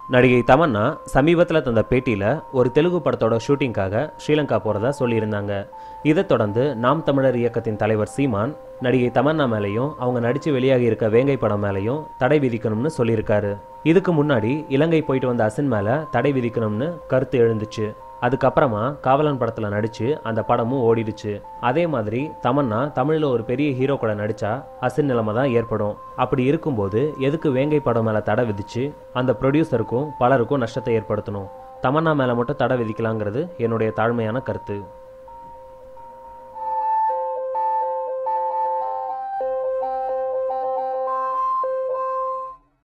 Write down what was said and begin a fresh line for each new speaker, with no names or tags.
நடிகை தமன்னா சமீபத்தில் தந்த பேட்டியில் ஒரு தெலுங்கு படத்தோட ஷூட்டிங்காக ஸ்ரீலங்கா போகிறதா சொல்லியிருந்தாங்க. இதைத் தொடர்ந்து நாம் தமிழர் இயக்கத்தின் தலைவர் சீமான் நடிகை தமன்னா மேலேயும் அவங்க நடித்து வெளியாகி இருக்க வேங்கை படம் மேலேயும் தடை விதிக்கணும்னு சொல்லியிருக்காரு. இதுக்கு முன்னாடி இலங்கை போயிட்டு வந்த அசின் மேலே தடை விதிக்கணும்னு கருத்து எழுந்துச்சு. அதுக்கப்புறமா காவலன் படத்தில் நடித்து அந்த படமும் ஓடிடுச்சு. அதே மாதிரி தமன்னா தமிழில் ஒரு பெரிய ஹீரோ கூட நடித்தா அசின் நிலைமை தான் ஏற்படும். அப்படி இருக்கும்போது எதுக்கு வேங்கை படம் மேலே தடை விதிச்சு அந்த ப்ரொடியூசருக்கும் பலருக்கும் நஷ்டத்தை ஏற்படுத்தணும்? தமன்னா மேலே மட்டும் தடை விதிக்கலாங்கிறது என்னுடைய தாழ்மையான கருத்து.